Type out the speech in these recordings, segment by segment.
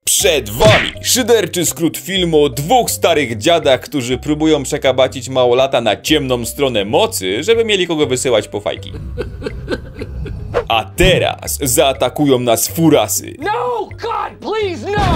Przed wami szyderczy skrót filmu o dwóch starych dziadach, którzy próbują przekabacić małolata na ciemną stronę mocy, żeby mieli kogo wysyłać po fajki. A teraz zaatakują nas furasy. No, God, please, no!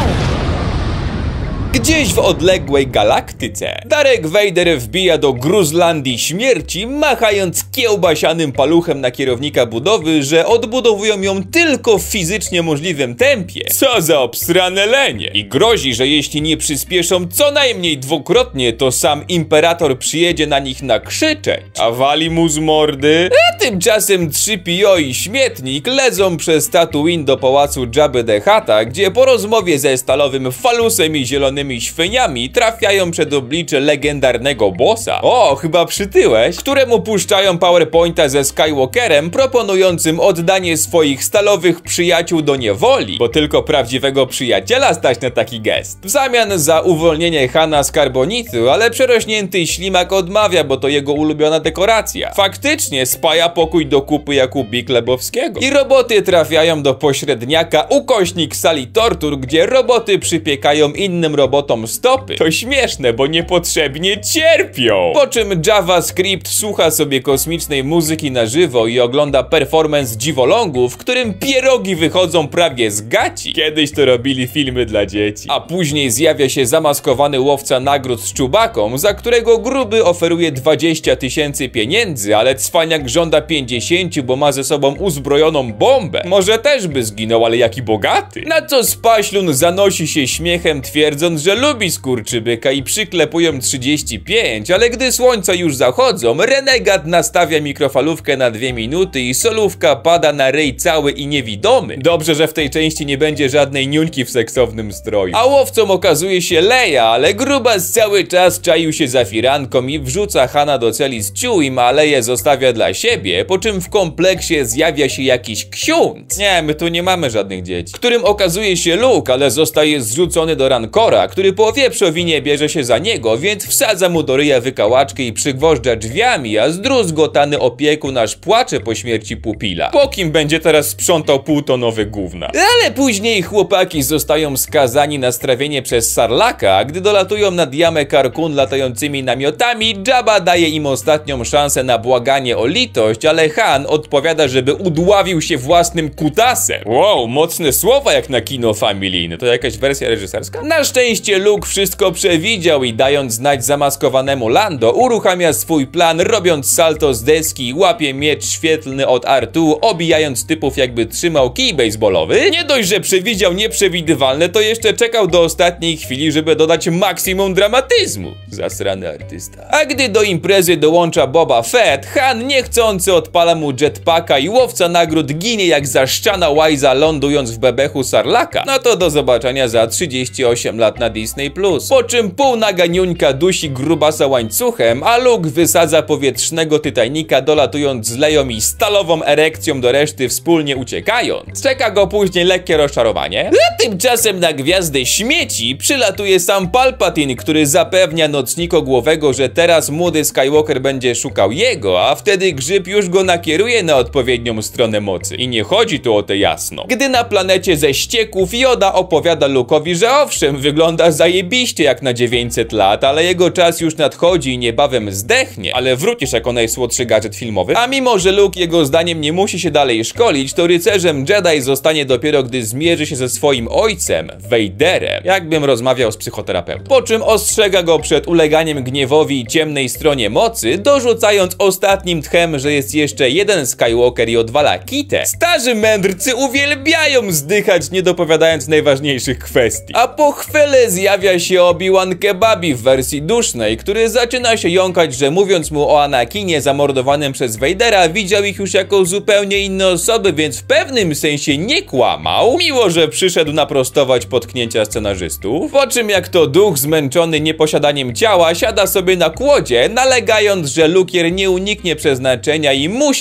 Gdzieś w odległej galaktyce Darth Vader wbija do Gruzlandii śmierci, machając kiełbasianym paluchem na kierownika budowy, że odbudowują ją tylko w fizycznie możliwym tempie. Co za obsrane lenie! I grozi, że jeśli nie przyspieszą co najmniej dwukrotnie, to sam imperator przyjedzie na nich nakrzyczeć, a wali mu z mordy. A tymczasem 3PO i Śmietnik lezą przez Tatooine do pałacu Jabby the Hutta, gdzie po rozmowie ze stalowym falusem i zielonymi świniami trafiają przed oblicze legendarnego bossa. O, chyba przytyłeś, któremu puszczają PowerPointa ze Skywalkerem, proponującym oddanie swoich stalowych przyjaciół do niewoli, bo tylko prawdziwego przyjaciela stać na taki gest. W zamian za uwolnienie Hana z karbonitu, ale przerośnięty ślimak odmawia, bo to jego ulubiona dekoracja. Faktycznie spaja pokój do kupy Jakubik Lebowskiego. I roboty trafiają do pośredniaka ukośnik sali tortur, gdzie roboty przypiekają innym robotom stopy. To śmieszne, bo niepotrzebnie cierpią. Po czym JavaScript słucha sobie kosmicznej muzyki na żywo i ogląda performance dziwolągu, w którym pierogi wychodzą prawie z gaci. Kiedyś to robili filmy dla dzieci. A później zjawia się zamaskowany łowca nagród z czubaką, za którego gruby oferuje 20 000 pieniędzy, ale cwaniak żąda 50, bo ma ze sobą uzbrojoną bombę. Może też by zginął, ale jaki bogaty. Na co Spaślun zanosi się śmiechem, twierdząc, że lubi skurczybyka i przyklepują 35, ale gdy słońca już zachodzą, renegat nastawia mikrofalówkę na 2 minuty i solówka pada na ryj cały i niewidomy. Dobrze, że w tej części nie będzie żadnej niuńki w seksownym stroju. A łowcą okazuje się Leia, ale grubas cały czas czaił się za firanką i wrzuca Hana do celi z Chewiem, a Leię zostawia dla siebie, po czym w kompleksie zjawia się jakiś ksiądz. Nie, my tu nie mamy żadnych dzieci. Którym okazuje się Luke, ale zostaje zrzucony do Rancora, który po wieprzowinie bierze się za niego, więc wsadza mu do ryja wykałaczkę i przygwożdża drzwiami, a zdruzgotany opiekun aż płacze po śmierci pupila. Po kim będzie teraz sprzątał półtonowe gówna? Ale później chłopaki zostają skazani na strawienie przez Sarlaka, a gdy dolatują nad jamę Karkun latającymi namiotami, Jabba daje im ostatnią szansę na błaganie o litość, ale Han odpowiada, żeby udławił się własnym kutasem. Wow, mocne słowa jak na kino familijne. To jakaś wersja reżyserska? Na szczęście Luke wszystko przewidział i dając znać zamaskowanemu Lando, uruchamia swój plan, robiąc salto z deski, łapie miecz świetlny od R2, obijając typów jakby trzymał kij baseballowy. Nie dość, że przewidział nieprzewidywalne, to jeszcze czekał do ostatniej chwili, żeby dodać maksimum dramatyzmu. Zasrany artysta. A gdy do imprezy dołącza Boba Fett, Han niechcący odpala mu jetpacka i łowca nagród ginie jak zaszczana łajza, lądując w bebechu Sarlaka. No to do zobaczenia za 38 lat na Disney+. Po czym półnaga niuńka dusi grubasa łańcuchem, a Luke wysadza powietrznego Titanica, dolatując z Leią i stalową erekcją do reszty, wspólnie uciekając. Czeka go później lekkie rozczarowanie. A tymczasem na gwiazdę śmieci przylatuje sam Palpatine, który zapewnia nocnikogłowego, że teraz młody Skywalker będzie szukał jego, a wtedy grzyb już go nakieruje na odpowiednią stronę mocy. I nie chodzi tu o te jasno. Gdy na planecie ze ścieków Yoda opowiada Luke'owi, że owszem, wygląda zajebiście jak na 900 lat, ale jego czas już nadchodzi i niebawem zdechnie, ale wrócisz jako najsłodszy gadżet filmowy. A mimo, że Luke jego zdaniem nie musi się dalej szkolić, to rycerzem Jedi zostanie dopiero, gdy zmierzy się ze swoim ojcem, Vaderem. Jakbym rozmawiał z psychoterapeutą. Po czym ostrzega go przed uleganiem gniewowi i ciemnej stronie mocy, dorzucając ostatnim tchem, że jest jeszcze jeden Skywalker i odwala kitę. Starzy mędrcy uwielbiają zdychać, nie dopowiadając najważniejszych kwestii. A po chwilę zjawia się Obi-Wan Kebabi w wersji dusznej, który zaczyna się jąkać, że mówiąc mu o Anakinie zamordowanym przez Vadera, widział ich już jako zupełnie inne osoby, więc w pewnym sensie nie kłamał, miło, że przyszedł naprostować potknięcia scenarzystów. Po czym jak to duch zmęczony nieposiadaniem ciała siada sobie na kłodzie, nalegając, że Lukier nie uniknie przeznaczenia i musi zajebać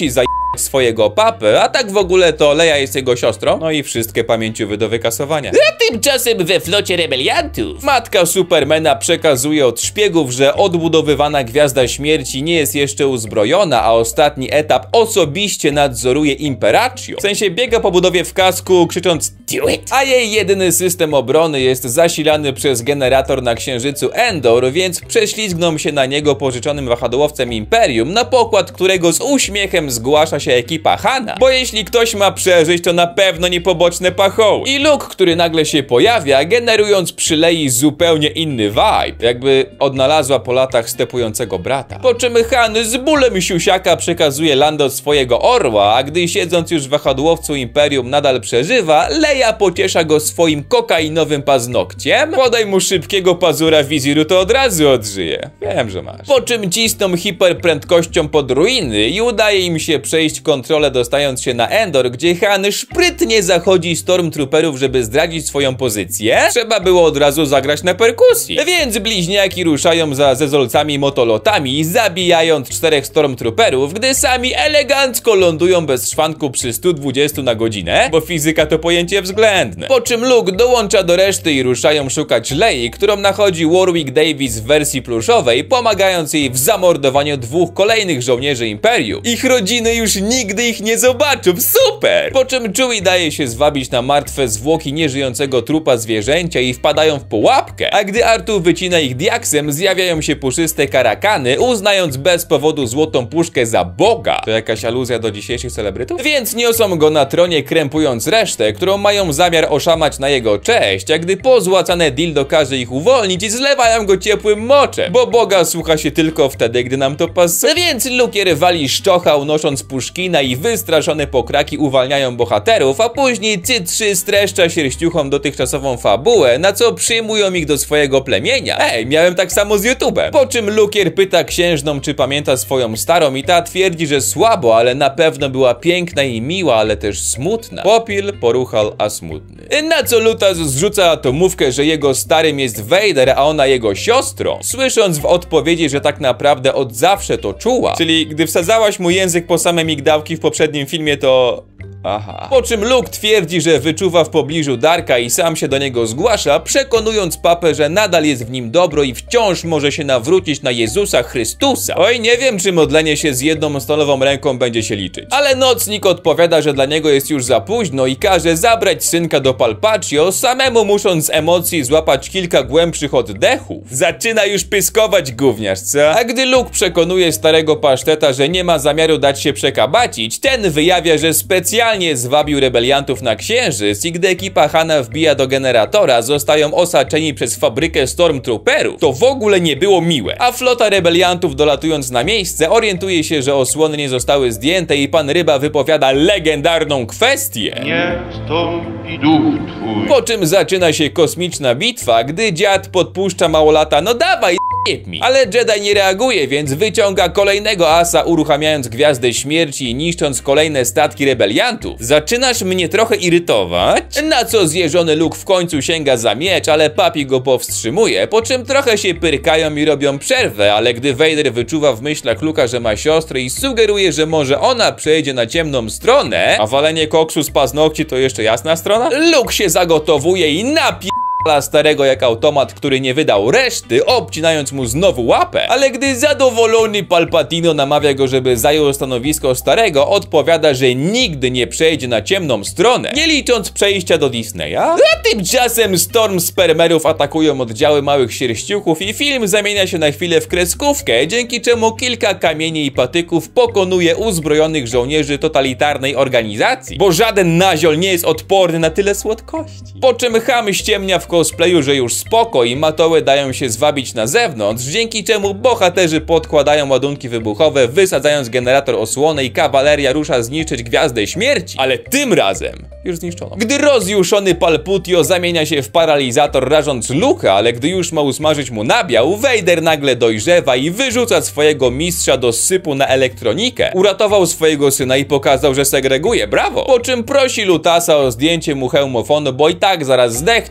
swojego papę, a tak w ogóle to Leia jest jego siostrą, no i wszystkie pamięciowy do wykasowania. A tymczasem we flocie rebeliantów matka Supermana przekazuje od szpiegów, że odbudowywana Gwiazda Śmierci nie jest jeszcze uzbrojona, a ostatni etap osobiście nadzoruje Imperatio. W sensie biega po budowie w kasku, krzycząc "Do it!", a jej jedyny system obrony jest zasilany przez generator na księżycu Endor, więc prześlizgną się na niego pożyczonym wahadłowcem Imperium, na pokład którego z uśmiechem zgłasza się ekipa Hana, bo jeśli ktoś ma przeżyć, to na pewno nie poboczne pachoły. I Luke, który nagle się pojawia, generując przy Lei zupełnie inny vibe, jakby odnalazła po latach stepującego brata. Po czym Han z bólem siusiaka przekazuje Lando swojego orła, a gdy siedząc już w wahadłowcu Imperium nadal przeżywa, Leia pociesza go swoim kokainowym paznokciem. Podaj mu szybkiego pazura wiziru, to od razu odżyje. Wiem, że masz. Po czym cisną hiperprędkością pod ruiny i udaje im się przejść kontrolę, dostając się na Endor, gdzie Han szprytnie zachodzi Stormtrooperów, żeby zdradzić swoją pozycję. Trzeba było od razu zagrać na perkusji. Więc bliźniaki ruszają za zezolcami motolotami, zabijając 4 Stormtrooperów, gdy sami elegancko lądują bez szwanku przy 120 na godzinę, bo fizyka to pojęcie względne. Po czym Luke dołącza do reszty i ruszają szukać Lei, którą nachodzi Warwick Davis w wersji pluszowej, pomagając jej w zamordowaniu 2 kolejnych żołnierzy Imperium. Ich rodziny już nigdy ich nie zobaczą, super! Po czym Chewie daje się zwabić na martwe zwłoki nieżyjącego trupa zwierzęcia i wpadają w pułapkę, a gdy Artu wycina ich diaksem, zjawiają się puszyste karakany, uznając bez powodu złotą puszkę za Boga. To jakaś aluzja do dzisiejszych celebrytów? Więc niosą go na tronie, krępując resztę, którą mają zamiar oszamać na jego cześć, a gdy pozłacane dildo każe ich uwolnić, zlewają go ciepłym moczem, bo Boga słucha się tylko wtedy, gdy nam to pasuje. Więc Lukier wali szczocha, unosząc puszkina i wystraszone pokraki uwalniają bohaterów, a później Cytrzy streszcza sierściuchom dotychczasową fabułę, na co przyjmują ich do swojego plemienia. Ej, miałem tak samo z YouTube'em. Po czym Lukier pyta księżną, czy pamięta swoją starą i ta twierdzi, że słabo, ale na pewno była piękna i miła, ale też smutna. Popil, poruchal, a smutny. Na co Lutas zrzuca atomówkę, że jego starym jest Vader, a ona jego siostrą, słysząc w odpowiedzi, że tak naprawdę od zawsze to czuła. Czyli gdy wsadzałaś mu język po same migdałki w poprzednim filmie, to... Aha. Po czym Luke twierdzi, że wyczuwa w pobliżu Darka i sam się do niego zgłasza, przekonując papę, że nadal jest w nim dobro i wciąż może się nawrócić na Jezusa Chrystusa. Oj, nie wiem, czy modlenie się z jedną stolową ręką będzie się liczyć. Ale nocnik odpowiada, że dla niego jest już za późno i każe zabrać synka do Palpatio, samemu musząc z emocji złapać kilka głębszych oddechów. Zaczyna już pyskować gówniarz, co? A gdy Luke przekonuje starego paszteta, że nie ma zamiaru dać się przekabacić, ten wyjawia, że specjalnie zwabił rebeliantów na księżyc i gdy ekipa Hana wbija do generatora, zostają osaczeni przez fabrykę Stormtrooperów. To w ogóle nie było miłe. A flota rebeliantów, dolatując na miejsce, orientuje się, że osłony nie zostały zdjęte i pan Ryba wypowiada legendarną kwestię. Nie wstąpi duch twój. Po czym zaczyna się kosmiczna bitwa, gdy dziad podpuszcza małolata, no dawaj, mi. Ale Jedi nie reaguje, więc wyciąga kolejnego asa, uruchamiając Gwiazdę Śmierci i niszcząc kolejne statki rebeliantów. Zaczynasz mnie trochę irytować? Na co zjeżony Luke w końcu sięga za miecz, ale papi go powstrzymuje, po czym trochę się pyrkają i robią przerwę, ale gdy Vader wyczuwa w myślach Luke'a, że ma siostrę i sugeruje, że może ona przejdzie na ciemną stronę, a walenie koksu z paznokci to jeszcze jasna strona, Luke się zagotowuje i starego jak automat, który nie wydał reszty, obcinając mu znowu łapę, ale gdy zadowolony Palpatino namawia go, żeby zajął stanowisko starego, odpowiada, że nigdy nie przejdzie na ciemną stronę, nie licząc przejścia do Disneya. A tymczasem Storm Spermerów atakują oddziały małych sierściuchów i film zamienia się na chwilę w kreskówkę, dzięki czemu kilka kamieni i patyków pokonuje uzbrojonych żołnierzy totalitarnej organizacji, bo żaden naziol nie jest odporny na tyle słodkości. Po czym Ham ściemnia w cosplayu, że już spoko i matoły dają się zwabić na zewnątrz, dzięki czemu bohaterzy podkładają ładunki wybuchowe, wysadzając generator osłony i kawaleria rusza zniszczyć Gwiazdę Śmierci, ale tym razem już zniszczono. Gdy rozjuszony Palputio zamienia się w paralizator, rażąc Luke'a, ale gdy już ma usmażyć mu nabiał, Vader nagle dojrzewa i wyrzuca swojego mistrza do sypu na elektronikę. Uratował swojego syna i pokazał, że segreguje, brawo! Po czym prosi Lutasa o zdjęcie mu hełmofonu, bo i tak zaraz zdechnie i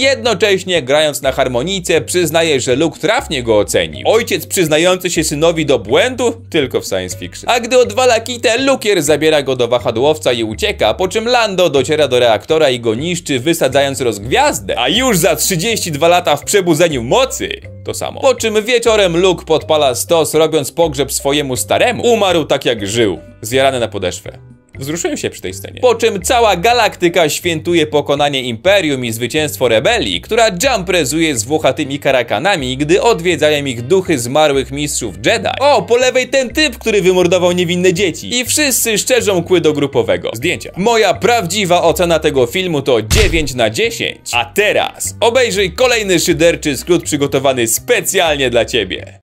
jednocześnie grając na harmonijce przyznaje, że Luke trafnie go ocenił. Ojciec przyznający się synowi do błędu? Tylko w science fiction. A gdy odwala kitę, Lukier zabiera go do wahadłowca i ucieka, po czym Lando dociera do reaktora i go niszczy, wysadzając rozgwiazdę, a już za 32 lata w przebudzeniu mocy to samo. Po czym wieczorem Luke podpala stos, robiąc pogrzeb swojemu staremu. Umarł tak jak żył, zjarany na podeszwę. Wzruszyłem się przy tej scenie. Po czym cała galaktyka świętuje pokonanie Imperium i zwycięstwo rebelii, która jumprezuje z włochatymi karakanami, gdy odwiedzają ich duchy zmarłych mistrzów Jedi. O, po lewej ten typ, który wymordował niewinne dzieci. I wszyscy szczerzą kły do grupowego zdjęcia. Moja prawdziwa ocena tego filmu to 9 na 10. A teraz obejrzyj kolejny szyderczy skrót przygotowany specjalnie dla ciebie.